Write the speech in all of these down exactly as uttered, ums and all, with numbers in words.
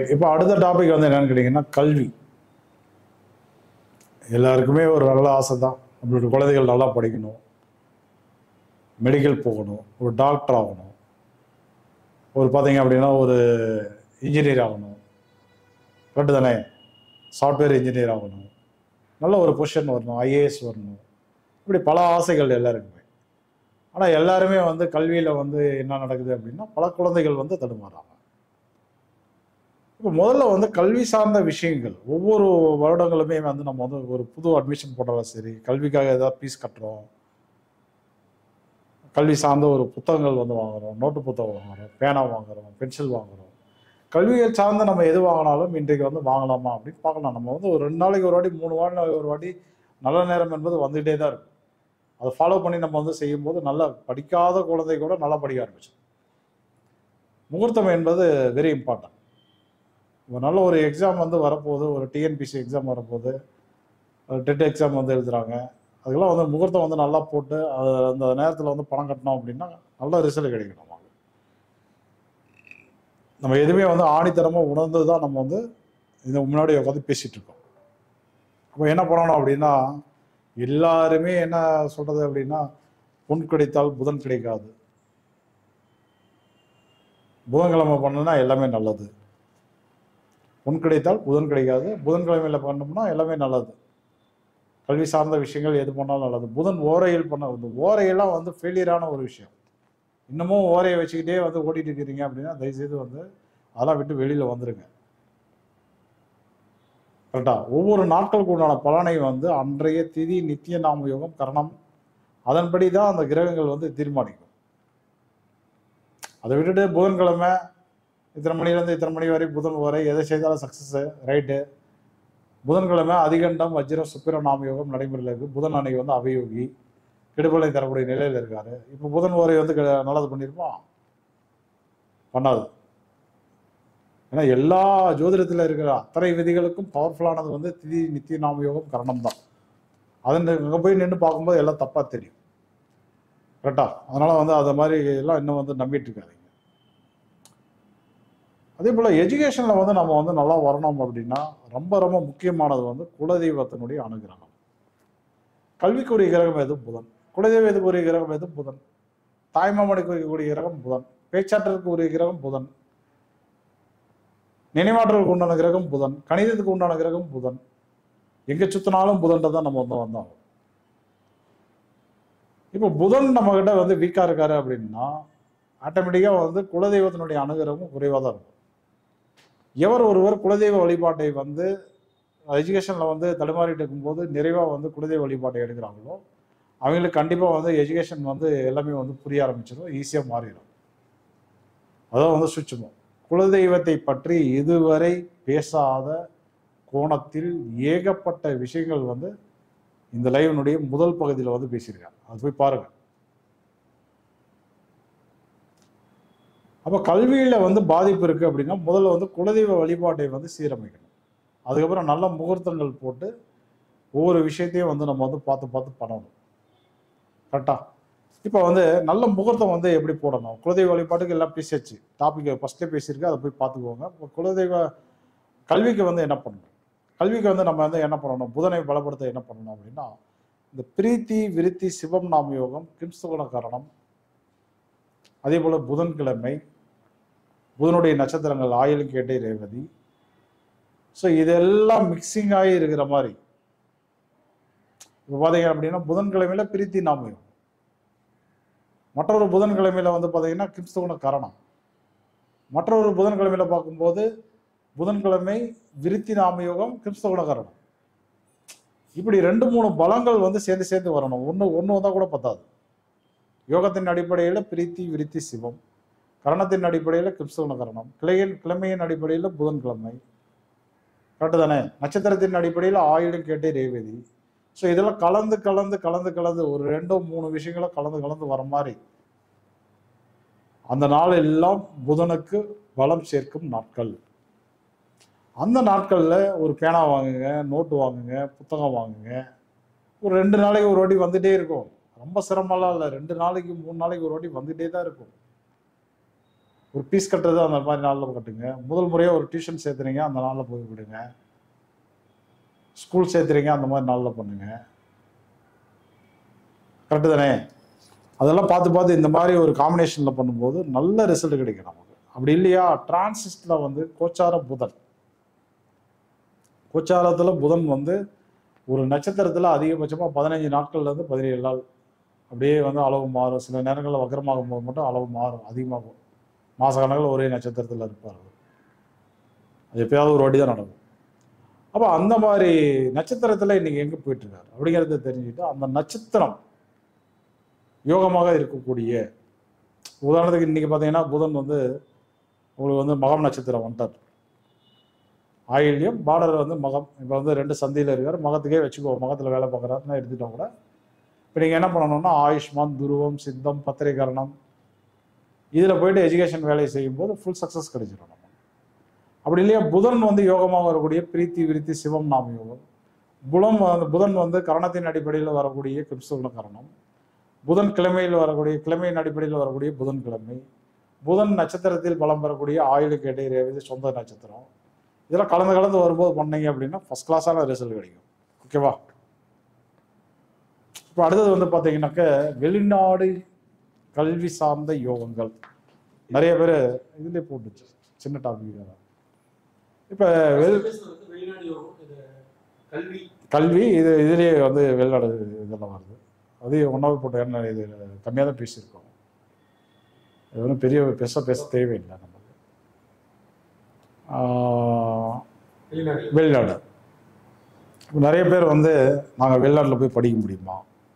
இப்போ அடுத்த டாபிக் வந்து என்னன்னு கேட்டிங்கன்னா கல்வி. எல்லாருக்குமே ஒரு நல்ல ஆசை தான், நம்மளுடைய குழந்தைகள் நல்லா படிக்கணும், மெடிக்கல் போகணும், ஒரு டாக்டர் ஆகணும், ஒரு பார்த்தீங்க அப்படின்னா ஒரு இன்ஜினியர் ஆகணும், கரெக்டு தானே, சாஃப்ட்வேர் இன்ஜினியர் ஆகணும், நல்ல ஒரு பொசிஷன் வரணும், ஐஏஎஸ் வரணும், இப்படி பல ஆசைகள் எல்லாருக்குமே. ஆனால் எல்லாருமே வந்து கல்வியில் வந்து என்ன நடக்குது அப்படின்னா பல குழந்தைகள் வந்து தடுமாறாங்க. இப்போ முதல்ல வந்து கல்வி சார்ந்த விஷயங்கள் ஒவ்வொரு வருடங்களுமே வந்து நம்ம வந்து ஒரு புது அட்மிஷன் போட்டாலும் சரி, கல்விக்காக ஏதாவது ஃபீஸ் கட்டுறோம், கல்வி சார்ந்த ஒரு புத்தகங்கள் வந்து வாங்குறோம், நோட்டு புத்தகம் வாங்குறோம், பேனா வாங்குறோம், பென்சில் வாங்குறோம். கல்வியை சார்ந்த நம்ம எது வாங்கினாலும் இன்றைக்கு வந்து வாங்கலாமா அப்படின்னு பார்க்கலாம். நம்ம வந்து ஒரு ரெண்டு நாளைக்கு ஒரு வாட்டி, மூணு நாளைக்கு ஒரு வாட்டி நல்ல நேரம் என்பது வந்துகிட்டே தான் இருக்கும். அதை ஃபாலோ பண்ணி நம்ம வந்து செய்யும்போது நல்லா படிக்காத குழந்தை கூட நல்லா படிக்க ஆரம்பிச்சு. முகூர்த்தம் என்பது வெரி இம்பார்ட்டன்ட். ஒரு நல்ல ஒரு எக்ஸாம் வந்து வரப்போகுது, ஒரு டிஎன்பிசி எக்ஸாம் வரப்போகுது, டெட் எக்ஸாம் வந்து எழுதுறாங்க, அதுக்கெல்லாம் வந்து முகூர்த்தம் வந்து நல்லா போட்டு அது அந்த நேரத்தில் வந்து பணம் கட்டினோம் அப்படின்னா நல்ல ரிசல்ட் கிடைக்கணும். நம்ம எதுவுமே வந்து ஆணித்தரமாக உணர்ந்து தான் நம்ம வந்து இந்த முன்னாடி உட்காந்து பேசிகிட்டு இருக்கோம். அப்போ என்ன பண்ணணும் அப்படின்னா, எல்லாருமே என்ன சொல்கிறது அப்படின்னா, பொன் கிடைத்தால் புதன் கிடைக்காது, புதன்கிழமை பண்ணோம்னா எல்லாமே நல்லது, பொன் கிடைத்தால் புதன் கிடைக்காது, புதன்கிழமையில் பண்ணோம்னா எல்லாமே நல்லது, கல்வி சார்ந்த விஷயங்கள் எது பண்ணாலும் நல்லது. புதன் ஓரையில் பண்ண வந்து ஓரையெல்லாம் வந்து ஃபெயிலியரான ஒரு விஷயம். இன்னமும் ஓரையை வச்சுக்கிட்டே வந்து ஓடிட்டு இருக்கிறீங்க அப்படின்னா தயவுசெய்து வந்து அதெல்லாம் விட்டு வெளியில் வந்துருங்க. கரெக்டா? ஒவ்வொரு நாட்களுக்கு உண்டான பலனை வந்து அன்றைய திதி நித்திய நாம யோகம் கரணம் அதன்படி தான் அந்த கிரகங்கள் வந்து தீர்மானிக்கும். அதை விட்டுட்டு புதன்கிழமை இத்தனை மணிலேருந்து இத்தனை மணி வரை புதன் வரை எதை செய்தாலும் சக்ஸஸ் ரைட்டு, புதன்கிழமை அதிகண்டம் வஜ்ரம் சுக்கிர நாம யோகம் நடைமுறையில் இருக்குது, புதன் அன்னைக்கு வந்து அவயோகி கெடுபலை தரக்கூடிய நிலையில் இருக்காரு. இப்போ புதன் வரை வந்து நல்லது பண்ணியிருப்பான்? பண்ணாது. ஏன்னா எல்லா ஜோதிடத்தில் இருக்கிற அத்தனை விதிகளுக்கும் பவர்ஃபுல்லானது வந்து திதி நித்திய நாம யோகம் கரணம் தான். அதன் அங்கே போய் நின்று பார்க்கும்போது எல்லாம் தப்பாக தெரியும். கரெக்டா? அதனால வந்து அதை மாதிரி எல்லாம் இன்னும் வந்து நம்பிட்டு இருக்காதீங்க. அதே போல் எஜுகேஷனில் வந்து நம்ம வந்து நல்லா வரணும் அப்படின்னா ரொம்ப ரொம்ப முக்கியமானது வந்து குலதெய்வத்தினுடைய அனுகிரகம். கல்விக்குரிய கிரகம் எது? புதன். குலதெய்வ எதுக்குரிய கிரகம் எது? புதன். தாய்மாமனுக்கு உரிய கிரகம் புதன். பேச்சாற்றலுக்கு உரிய கிரகம் புதன். நினைவாற்றலுக்கு உண்டான கிரகம் புதன். கணிதத்துக்கு உண்டான கிரகம் புதன். எங்க சுத்தினாலும் புதன்ட்ட தான் நம்ம வந்து வந்தோம். இப்போ புதன் நம்ம கிட்ட வந்து வீக்கா இருக்காரு அப்படின்னா ஆட்டோமேட்டிக்கா வந்து குலதெய்வத்தினுடைய அனுகிரகம் குறைவாக தான் இருக்கும். எவர் ஒருவர் குலதெய்வ வழிபாட்டை வந்து எஜுகேஷன்ல வந்து தடுமாறிட்டு இருக்கும்போது நிறைவா வந்து குலதெய்வ வழிபாட்டை எடுக்கிறாங்களோ அவங்களுக்கு கண்டிப்பா வந்து எஜுகேஷன் வந்து எல்லாமே வந்து புரிய ஆரம்பிச்சிடும், ஈஸியா மாறிடும். அதான் வந்து சுட்சமம். குலதெய்வத்தை பற்றி இதுவரை பேசாத கோணத்தில் ஏகப்பட்ட விஷயங்கள் வந்து இந்த லைவனுடைய முதல் பகுதியில் வந்து பேசியிருக்காங்க. அது போய் பாருங்க. அப்போ கல்வியில வந்து பாதிப்பு இருக்கு அப்படின்னா முதல்ல வந்து குலதெய்வ வழிபாட்டை வந்து சீரமைக்கணும். அதுக்கப்புறம் நல்ல முகூர்த்தங்கள் போட்டு ஒவ்வொரு விஷயத்தையும் வந்து நம்ம வந்து பார்த்து பார்த்து பண்ணணும். கரெக்டா? இப்போ வந்து நல்ல முகூர்த்தம் வந்து எப்படி போடணும், குலதெய்வ வழிபாட்டுக்கு எல்லாம் பேசியாச்சு, டாபிக் ஃபர்ஸ்டே பேசியிருக்கு, அதை போய் பார்த்துக்கோங்க. இப்போ குலதெய்வ கல்விக்கு வந்து என்ன பண்ணணும், கல்விக்கு வந்து நம்ம வந்து என்ன பண்ணணும், புதனை பலப்படுத்த என்ன பண்ணணும் அப்படின்னா இந்த பிரீத்தி விருத்தி சிவம் நாம யோகம் கிம்சுகுண கரணம், அதே போல புதன்கிழமை புதனுடைய நட்சத்திரங்கள் ஆயிலும் கேட்டை ரேவதி, ஸோ இதெல்லாம் மிக்சிங் ஆகி இருக்கிற மாதிரி. இப்போ பார்த்தீங்க அப்படின்னா புதன்கிழமையில பிரீத்தி நாம யோகம், மற்றொரு புதன்கிழமையில வந்து பார்த்தீங்கன்னா கிம்சுகுண கரணம், மற்றொரு புதன்கிழமையில பார்க்கும்போது புதன்கிழமை விருத்தி நாம யோகம் கிம்சுகுண கரணம். இப்படி ரெண்டு மூணு பலங்கள் வந்து சேர்ந்து சேர்ந்து வரணும். ஒன்று ஒன்று வந்தால் கூட பத்தாது. யோகத்தின் அடிப்படையில் பிரீத்தி விருத்தி சிவம், கரணத்தின் அடிப்படையில் கிம்சுகுண கரணம், கிளையின் கிழமையின் அடிப்படையில் புதன்கிழமை, கரெக்டு தானே, நட்சத்திரத்தின் அடிப்படையில் ஆயுளும் கேட்டே ரேவதி. ஸோ இதெல்லாம் கலந்து கலந்து கலந்து கலந்து ஒரு ரெண்டோ மூணு விஷயங்களும் கலந்து கலந்து வர மாதிரி அந்த நாள் எல்லாம் புதனுக்கு பலம் சேர்க்கும் நாட்கள். அந்த நாட்களில் ஒரு பேனா வாங்குங்க, நோட்டு வாங்குங்க, புத்தகம் வாங்குங்க. ஒரு ரெண்டு நாளைக்கு ஒரு வாட்டி வந்துட்டே இருக்கும். ரொம்ப சிரமம்லாம் இல்லை, ரெண்டு நாளைக்கு மூணு நாளைக்கு ஒரு வாட்டி வந்துட்டே தான் இருக்கும். ஒரு பீஸ் கட்டுறது அந்த மாதிரி நாளில் கட்டுங்க. முதல் முறையாக ஒரு டியூஷன் சேர்த்துறீங்க, அந்த நாளில் போய் விடுங்க. ஸ்கூல் சேர்த்துறீங்க, அந்த மாதிரி நாளில் பண்ணுங்க. கரெக்டு தானே? அதெல்லாம் பார்த்து பார்த்து இந்த மாதிரி ஒரு காம்பினேஷனில் பண்ணும்போது நல்ல ரிசல்ட் கிடைக்கும் நமக்கு. அப்படி இல்லையா, டிரான்சிஸ்டில் வந்து கோச்சார புதன், கோச்சாரத்தில் புதன் வந்து ஒரு நட்சத்திரத்தில் அதிகபட்சமாக பதினஞ்சு நாட்கள்லேருந்து பதினேழு நாள் அப்படியே வந்து அளவு மாறும். சில நேரங்களில் வக்கரமாகும் போது மட்டும் அளவு மாறும், அதிகமாகும். மாத கணக்கில் ஒரே நட்சத்திரத்தில் இருப்பார். அது எப்பயாவது ஒரு வாட்டி தான் நடக்கும். அப்போ அந்த மாதிரி நட்சத்திரத்தில் இன்னைக்கு எங்கே போயிட்டு இருக்காரு அப்படிங்கிறத தெரிஞ்சுக்கிட்டு அந்த நட்சத்திரம் யோகமாக இருக்கக்கூடிய, உதாரணத்துக்கு இன்னைக்கு பார்த்தீங்கன்னா புதன் வந்து உங்களுக்கு வந்து மகம் நட்சத்திரம் வந்துட்டார். ஆயில்யம் பார்டர் வந்து மகம். இப்போ வந்து ரெண்டு சந்தியில் இருக்கார். மகத்துக்கே வச்சுக்கோ, மகத்தில் வேலை பார்க்குறாருன்னா எடுத்துட்டோம் கூட. இப்போ நீங்கள் என்ன பண்ணணும்னா ஆயுஷ்மான், துருவம், சித்தம், பத்திரிகரணம் இதில் போயிட்டு எஜுகேஷன் வேலையை செய்யும்போது ஃபுல் சக்ஸஸ் கிடைச்சிடும் நம்ம. அப்படி இல்லையா, புதன் வந்து யோகமாக வரக்கூடிய பிரீத்தி, விருத்தி, சிவம் நாம யோகம். புலம் புதன் வந்து கரணத்தின் அடிப்படையில் வரக்கூடிய கிருப்சுகுண கரணம். புதன் கிழமையில் வரக்கூடிய கிழமையின் அடிப்படையில் வரக்கூடிய புதன் கிழமை. புதன் நட்சத்திரத்தில் பலம் பெறக்கூடிய ஆயுளுக்கு இடையே ரேவதி சொந்த நட்சத்திரம். இதெல்லாம் கலந்து கலந்து வரும்போது பண்ணீங்க அப்படின்னா ஃபர்ஸ்ட் கிளாஸான ரிசல்ட் கிடைக்கும். ஓகேவா? இப்போ அடுத்தது வந்து பார்த்தீங்கன்னாக்க வெளிநாடு கல்வி சார்ந்த யோகங்கள் நிறைய பேர் இதுலேயே போட்டுச்சு, சின்ன டாபிக் தான். இப்போ கல்வி இது இதுலேயே வந்து வெளிநாடு இதெல்லாம் வருது. அது ஒன்றாவது போட்ட என்ன இது கம்மியாக தான் பேசியிருக்கோம். இது ஒன்றும் பெரிய பெருசாக பேச தேவையில்லை நமக்கு. வெளிநாடு நிறைய பேர் வந்து நாங்கள் வெளிநாட்டில் போய் படிக்க முடியுமா,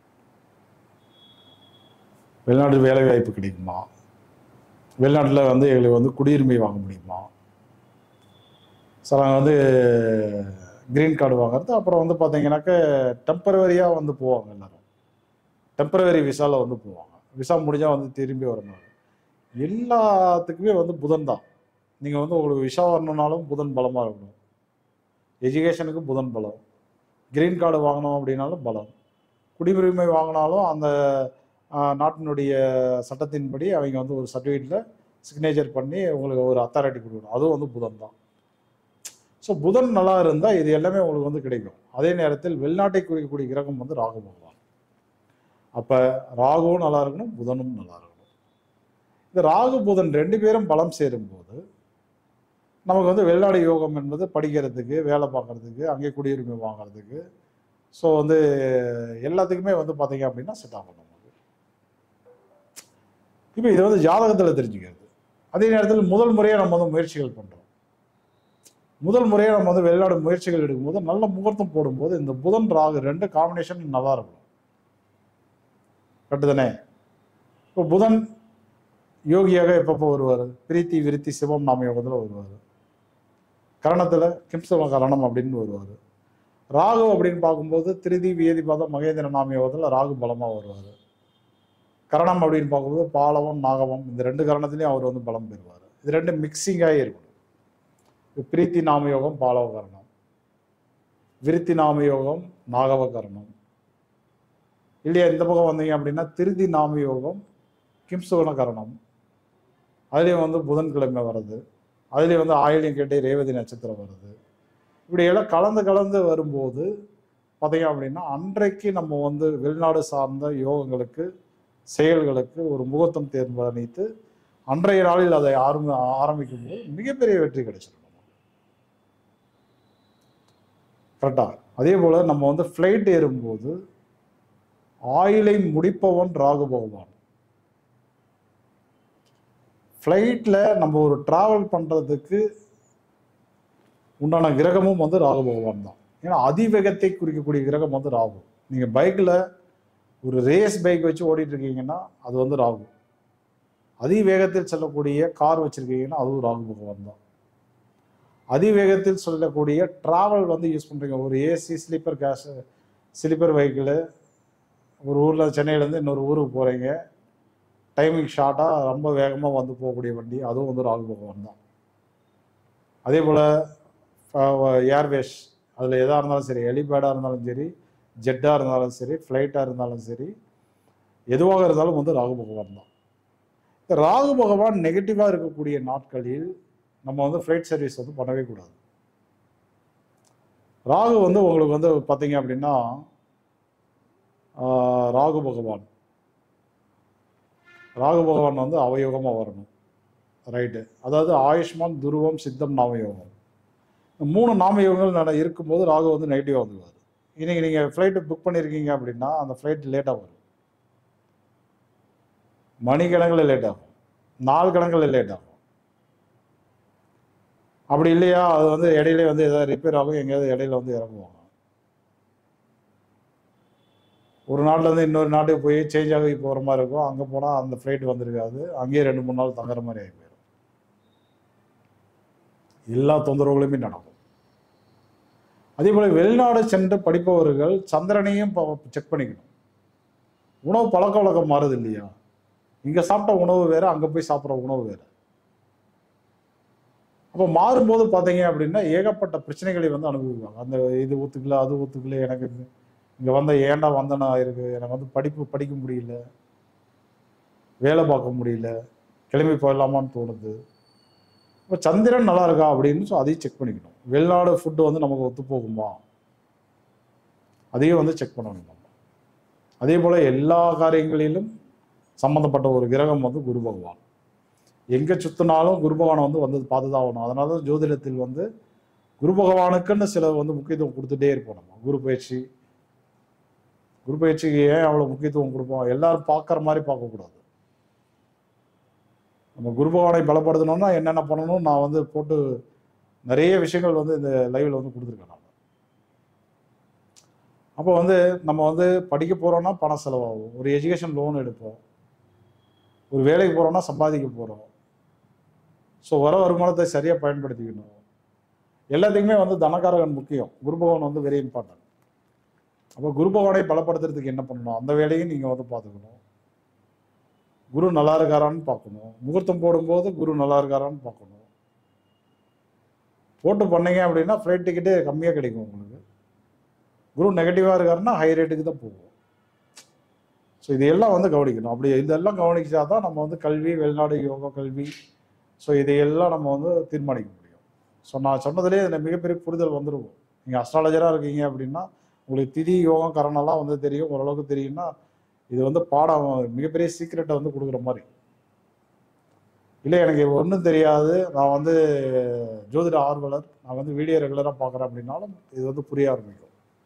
வெளிநாட்டில் வேலை வாய்ப்பு கிடைக்குமா, வெளிநாட்டில் வந்து எங்களுக்கு வந்து குடியுரிமை வாங்க முடியுமா, சார் நாங்கள் வந்து கிரீன் கார்டு வாங்குறது. அப்புறம் வந்து பார்த்தீங்கன்னாக்க டெம்பரவரியாக வந்து போவாங்க, எல்லாரும் டெம்பரவரி விசாவில் வந்து போவாங்க. விசா முடிஞ்சால் வந்து திரும்பி வரணும். எல்லாத்துக்குமே வந்து புதன் தான். நீங்கள் வந்து உங்களுக்கு விசா வரணுன்னாலும் புதன் பலமாக இருக்கணும். எஜுகேஷனுக்கு புதன் பலம். கிரீன் கார்டு வாங்கணும் அப்படின்னாலும் பலம். குடியுரிமை வாங்கினாலும் அந்த நாட்டினுடைய சட்டத்தின்படி அவங்க வந்து ஒரு சர்டிஃபிகேட்டில் சிக்னேச்சர் பண்ணி உங்களுக்கு ஒரு அத்தாரிட்டி கொடுக்கணும். அதுவும் வந்து புதன் தான். ஸோ புதன் நல்லா இருந்தால் இது எல்லாமே உங்களுக்கு வந்து கிடைக்கும். அதே நேரத்தில் வெளிநாட்டை குறிக்கக்கூடிய கிரகம் வந்து ராகு பகவான். அப்போ ராகுவும் நல்லா இருக்கணும், புதனும் நல்லா இருக்கணும். இந்த ராகு புதன் ரெண்டு பேரும் பலம் சேரும்போது நமக்கு வந்து வெளிநாடு யோகம் என்பது படிக்கிறதுக்கு, வேலை பார்க்கறதுக்கு, அங்கே குடியுரிமை வாங்கிறதுக்கு, ஸோ வந்து எல்லாத்துக்குமே வந்து பார்த்தீங்க அப்படின்னா செட் ஆகும் நமக்கு. இப்போ இதை வந்து ஜாதகத்தில் தெரிஞ்சுக்கிறது. அதே நேரத்தில் முதல் முறையாக நம்ம வந்து முயற்சிகள் பண்ணுறோம். முதல் முறையாக நம்ம வந்து வெளிநாடு முயற்சிகள் எடுக்கும்போது நல்ல முகூர்த்தம் போடும்போது இந்த புதன் ராகு ரெண்டு காம்பினேஷன் நல்லா இருக்கும். கரெக்டு தானே? இப்போ புதன் யோகியாக எப்பப்போ வருவார்? பிரீத்தி, விருத்தி, சிவம் நாம யோகத்தில் வருவார். கரணத்தில் கிம்சவ கரணம் அப்படின்னு வருவார். ராகு அப்படின்னு பார்க்கும்போது திருதி, வியதி பாதம், மகேந்திர நாம யோகத்தில் ராகு பலமாக வருவார். கரணம் அப்படின்னு பார்க்கும்போது பாலவம், நாகவம் இந்த ரெண்டு கரணத்துலையும் அவர் வந்து பலம் பெறுவார். இது ரெண்டு மிக்சிங்காகவே இருக்கணும். பிரீத்தி நாம யோகம் பாலவ கரணம், விருத்தி நாம யோகம் நாகவ கரணம். இல்லையா இந்த பக்கம் வந்தீங்க அப்படின்னா திருதி நாம யோகம் கிம்சுகுண கரணம். அதுலேயும் வந்து புதன்கிழமை வருது. அதுலேயும் வந்து ஆயிலியம் கேட்டு ரேவதி நட்சத்திரம் வருது. இப்படி எல்லாம் கலந்து கலந்து வரும்போது பார்த்தீங்க அப்படின்னா அன்றைக்கு நம்ம வந்து வெளிநாடு சார்ந்த யோகங்களுக்கு, செயல்களுக்கு ஒரு முகூர்த்தம் தேர்ந்தெடுத்து அன்றைய நாளில் அதை ஆரம்பி ஆரம்பிக்கும் போது மிகப்பெரிய வெற்றி கிடைச்சிடும். கரெக்டா? அதே போல நம்ம வந்து ஃப்ளைட் ஏறும்போது ஆயிலை முடிப்பவன் ராகு பகவான். ஃப்ளைட்டில் நம்ம ஒரு டிராவல் பண்ணுறதுக்கு உண்டான கிரகமும் வந்து ராகு பகவான் தான். ஏன்னா அதிவேகத்தை குறிக்கக்கூடிய கிரகம் வந்து ராகு. நீங்கள் பைக்கில் ஒரு ரேஸ் பைக் வச்சு ஓடிட்டு இருக்கீங்கன்னா அது வந்து ராகு. அதிவேகத்தில் செல்லக்கூடிய கார் வச்சுருக்கீங்கன்னா அதுவும் ராகு பகவான் தான். அதிவேகத்தில் சொல்லக்கூடிய டிராவல் வந்து யூஸ் பண்ணுறீங்க, ஒரு ஏசி ஸ்லீப்பர் கேஸ் ஸ்லீப்பர் வெஹிக்கிள், ஒரு ஊரில் சென்னையிலேருந்து இன்னொரு ஊருக்கு போகிறீங்க, டைமிங் ஷார்ட்டாக ரொம்ப வேகமாக வந்து போகக்கூடிய வண்டி, அதுவும் வந்து ராகு பகவான் தான். அதே போல் ஏர்வேஸ் அதில் எதாக இருந்தாலும் சரி, ஹெலிபேடாக இருந்தாலும் சரி, ஜெட்டாக இருந்தாலும் சரி, ஃப்ளைட்டாக இருந்தாலும் சரி, எதுவாக இருந்தாலும் வந்து ராகு பகவான் தான். ராகு பகவான் நெகட்டிவா இருக்கக்கூடிய நாட்களில் நம்ம வந்து ஃப்ளைட் சர்வீஸ் வந்து பண்ணவே கூடாது. ராகு வந்து உங்களுக்கு வந்து பார்த்தீங்க அப்படின்னா ராகு பகவான் ராகு பகவான் வந்து அவயோகமாக வரணும். ரைட்டு. அதாவது ஆயுஷ்மான், துருவம், சித்தம், நாமயோகம், மூணு நாமயோகங்கள் நட இருக்கும்போது ராகு வந்து நெகட்டிவாக வந்துடுவார். இன்னைக்கு நீங்கள் ஃப்ளைட்டு புக் பண்ணியிருக்கீங்க அப்படின்னா அந்த ஃப்ளைட் லேட்டாக வரும். மணிக்கணக்கில் லேட் ஆகும், நாள் கணக்கில் லேட் ஆகும். அப்படி இல்லையா அது வந்து இடையில வந்து ஏதாவது ரிப்பேர் ஆகும், எங்கேயாவது இடையில வந்து இறங்குவாங்க. ஒரு நாட்டிலேருந்து இன்னொரு நாட்டுக்கு போய் சேஞ்ச் ஆகி போகிற மாதிரி இருக்கும். அங்கே போனால் அந்த ஃப்ளைட் வந்துருக்காது, அங்கேயே ரெண்டு மூணு நாள் தங்குற மாதிரி ஆகி போயிடும். எல்லா தொந்தரவுகளுமே நடக்கும். அதே போல் வெளிநாடு சென்று படிப்பவர்கள் சந்திரனையும் செக் பண்ணிக்கணும். உணவு பழக்க வழக்கம் மாறுது இல்லையா? இங்கே சாப்பிட்ட உணவு வேறு, அங்கே போய் சாப்பிட்ற உணவு வேறு. அப்போ மாறும்போது பார்த்தீங்க அப்படின்னா ஏகப்பட்ட பிரச்சனைகளை வந்து அனுபவிப்பாங்க. அந்த இது ஒத்துக்கல, அது ஒத்துக்கல, எனக்கு இங்கே வந்த ஏண்டா வந்தனா இருக்கு, எனக்கு வந்து படிப்பு படிக்க முடியல, வேலை பார்க்க முடியல, கிளம்பி போயிடலாமான்னு தோணுது. இப்போ சந்திரன் நல்லா இருக்கா அப்படின்னு ஸோ அதையும் செக் பண்ணிக்கணும். வெளிநாடு ஃபுட்டு வந்து நமக்கு ஒத்து போகுமா, அதையும் வந்து செக் பண்ணணும் நம்ம. அதே போல் எல்லா காரியங்களிலும் சம்மந்தப்பட்ட ஒரு கிரகம் வந்து குரு பகவான். எங்கே சுற்றினாலும் குரு பகவானை வந்து வந்து பார்த்துதான் ஆகணும். அதனால தான் ஜோதிடத்தில் வந்து குரு பகவானுக்குன்னு சில வந்து முக்கியத்துவம் கொடுத்துட்டே இருப்போம். நம்ம குரு பயிற்சி குரு பயிற்சிக்கு ஏன் அவ்வளோ முக்கியத்துவம் கொடுப்போம்? எல்லாரும் பார்க்குற மாதிரி பார்க்கக்கூடாது. நம்ம குரு பகவானை பலப்படுத்தணும்னா என்னென்ன பண்ணணும் நான் வந்து போட்டு நிறைய விஷயங்கள் வந்து இந்த லைவில் வந்து கொடுத்துருக்கேன் நான். அப்போ வந்து நம்ம வந்து படிக்க போகிறோன்னா பணம் செலவாகும், ஒரு எஜுகேஷன் லோன் எடுப்போம், ஒரு வேலைக்கு போகிறோன்னா சம்பாதிக்க போகிறோம். ஸோ வர வருமானத்தை சரியாக பயன்படுத்திக்கணும். எல்லாத்துக்குமே வந்து தனக்காரகன் முக்கியம். குரு பகவான் வந்து வெரி இம்பார்ட்டன்ட். அப்போ குரு பகவானை பலப்படுத்துறதுக்கு என்ன பண்ணணும், அந்த வேலையும் நீங்கள் வந்து பார்த்துக்கணும். குரு நல்லா இருக்காரான்னு பார்க்கணும். முகூர்த்தம் போடும்போது குரு நல்லா இருக்காரான்னு பார்க்கணும். போட்டு பண்ணீங்க அப்படின்னா ஃப்ளைட் டிக்கெட்டே கம்மியாக கிடைக்கும் உங்களுக்கு. குரு நெகட்டிவாக இருக்காருன்னா ஹை ரேட்டுக்கு தான் போகும். ஸோ இதையெல்லாம் வந்து கவனிக்கணும். அப்படி இதெல்லாம் கவனிச்சா தான் நம்ம வந்து கல்வி, வெளிநாடு யோகா கல்வி, ஸோ இதையெல்லாம் நம்ம வந்து தீர்மானிக்க முடியும். ஸோ நான் சொன்னதுலேயே இதில் மிகப்பெரிய புரிதல் வந்துருக்கும். நீங்கள் அஸ்ட்ராலஜராக இருக்கீங்க அப்படின்னா உங்களுக்கு திதி யோகம் கரணெல்லாம் வந்து தெரியும், ஓரளவுக்கு தெரியும்னா இது வந்து பாடம் மிகப்பெரிய சீக்ரெட்டை வந்து கொடுக்குற மாதிரி. இல்லை எனக்கு ஒன்றும் தெரியாது, நான் வந்து ஜோதிட ஆர்வலர், நான் வந்து வீடியோ ரெகுலராக பார்க்குறேன் அப்படின்னாலும் இது வந்து புரிய ஆரம்பிக்கும்.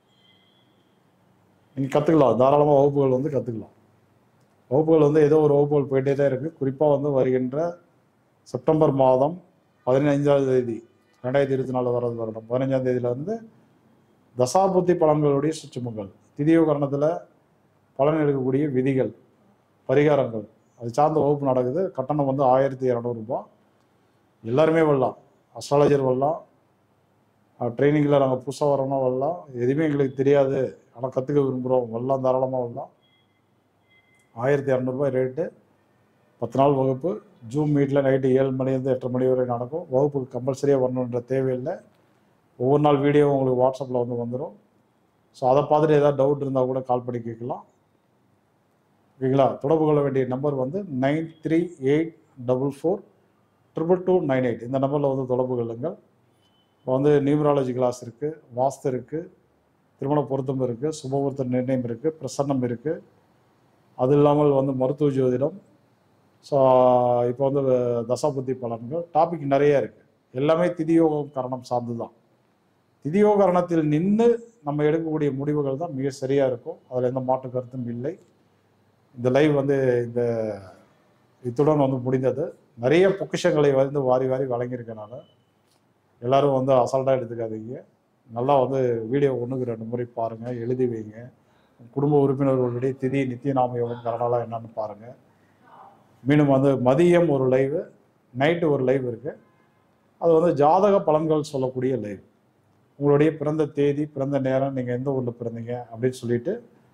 நீங்கள் கற்றுக்கலாம், தாராளமாக வகுப்புகள் வந்து கற்றுக்கலாம். வகுப்புகள் வந்து ஏதோ ஒரு வகுப்புகள் போயிட்டே தான் இருக்குது. குறிப்பாக வந்து வருகின்ற செப்டம்பர் மாதம் பதினைஞ்சாம் தேதி ரெண்டாயிரத்தி இருபத்தி நாலு வர்றது வருடம் பதினஞ்சாம் தேதியிலேருந்து தசாபுத்தி பலன்களுடைய சுற்றுமுங்கள், திதியோகரணத்தில் பலன் எடுக்கக்கூடிய விதிகள், பரிகாரங்கள், அது சார்ந்த வகுப்பு நடக்குது. கட்டணம் வந்து ஆயிரத்தி இரநூறுபா. எல்லாருமே வரலாம், அஸ்ட்ராலஜர் வரலாம், ட்ரைனிங்கில் நாங்கள் புதுசாக வரோன்னா வரலாம், எதுவுமே எங்களுக்கு தெரியாது ஆனால் கற்றுக்க விரும்புகிறோம் வரலாம், தாராளமாக வரலாம். ஆயிரத்தி இரநூறுபா ரேட்டு. பத்து நாள் வகுப்பு. ஜூம் மீட்டில் நைட்டு ஏழு மணிலேருந்து எட்டு மணி வரை நடக்கும். வகுப்புக்கு கம்பல்சரியாக வரணுன்ற தேவையில்லை. ஒவ்வொரு நாள் வீடியோ உங்களுக்கு வாட்ஸ்அப்பில் வந்து வந்துடும். ஸோ அதை பார்த்துட்டு ஏதாவது டவுட் இருந்தால் கூட கால் பண்ணி கேட்கலாம். ஓகேங்களா? தொடர்பு கொள்ள வேண்டிய நம்பர் வந்து nine three eight double four triple two nine eight இந்த நம்பரில் வந்து தொடர்பு கொள்ளுங்கள். இப்போ வந்து நியூமராலஜி கிளாஸ் இருக்குது, வாஸ்து இருக்குது, திருமண பொருத்தம் இருக்குது, சுபமுகூர்த்த நிர்ணயம் இருக்குது, பிரசன்னம் இருக்குது. அது இல்லாமல் வந்து மருத்துவ ஜோதிடம். ஸோ இப்போ வந்து தசாபுத்தி பலன்கள் டாபிக் நிறைய இருக்குது. எல்லாமே திதியோகம் கரணம் சார்ந்து தான். திதியோகரணத்தில் நின்று நம்ம எடுக்கக்கூடிய முடிவுகள் தான் மிக சரியாக இருக்கும். அதில் எந்த மாற்று கருத்தும் இல்லை. இந்த லைவ் வந்து இந்த இத்துடன் வந்து முடிந்தது. நிறைய பொக்கிஷங்களை வந்து வாரி வாரி வழங்கியிருக்கனால எல்லாரும் வந்து அசால்ட்டாக எடுத்துக்காதீங்க. நல்லா வந்து வீடியோ ஒன்றுக்கு ரெண்டு முறை பாருங்கள், எழுதி வைங்க. குடும்ப உறுப்பினர்களுடைய திதி நித்திய நாம யோகம் கரணாலாம் என்னன்னு பாருங்கள். மீண்டும் வந்து மதியம் ஒரு லைவு, நைட்டு ஒரு லைவ் இருக்குது. அது வந்து ஜாதக பலன்கள் சொல்லக்கூடிய லைவ். உங்களுடைய பிறந்த தேதி, பிறந்த நேரம், நீங்கள் எந்த ஊரில் பிறந்தீங்க அப்படின்னு சொல்லிட்டு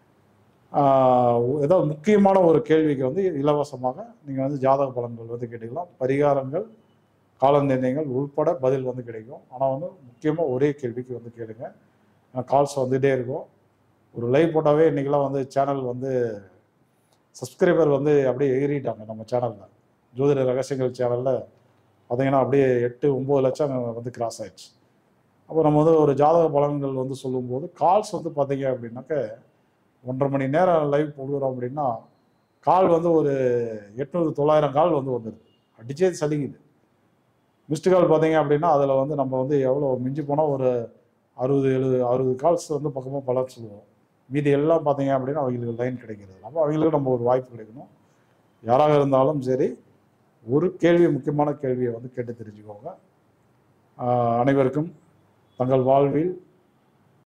ஏதாவது முக்கியமான ஒரு கேள்விக்கு வந்து இலவசமாக நீங்கள் வந்து ஜாதக பலன்கள் வந்து கேட்டுக்கலாம். பரிகாரங்கள், கால நிர்ணயங்கள் உள்பட பதில் வந்து கிடைக்கும். ஆனால் வந்து முக்கியமாக ஒரே கேள்விக்கு வந்து கேளுங்க. கால்ஸ் வந்துகிட்டே இருக்கும். ஒரு லைவ் போட்டாவே இன்றைக்கெல்லாம் வந்து சேனல் வந்து சப்ஸ்கிரைபர் வந்து அப்படியே ஏறிட்டாங்க நம்ம சேனலில். ஜோதிட ரகசியங்கள் சேனலில் பார்த்தீங்கன்னா அப்படியே எட்டு ஒம்பது லட்சம் வந்து கிராஸ் ஆயிடுச்சு. அப்போ நம்ம வந்து ஒரு ஜாதக பலன்கள் வந்து சொல்லும்போது கால்ஸ் வந்து பார்த்தீங்க அப்படின்னாக்க ஒன்றரை மணி நேரம் லைவ் போடுறோம் அப்படின்னா கால் வந்து ஒரு எட்நூறு தொள்ளாயிரம் கால் வந்து வந்துடுது, அடிச்சே சலிக்குது. மிஸ்டு கால் பார்த்தீங்க அப்படின்னா அதில் வந்து நம்ம வந்து எவ்வளோ மிஞ்சி போனால் ஒரு அறுபது எழுபது அறுபது கால்ஸ் வந்து பக்கமாக பலன் சொல்லுவோம். மீதி எல்லாம் பார்த்தீங்க அப்படின்னா அவங்களுக்கு லைன் கிடைக்கிறது. அப்போ அவங்களுக்கு நம்ம ஒரு வாய்ப்பு கிடைக்கணும். யாராக இருந்தாலும் சரி, ஒரு கேள்வி, முக்கியமான கேள்வியை வந்து கேட்டு தெரிஞ்சுக்கோங்க. அனைவருக்கும் தங்கள் வாழ்வில்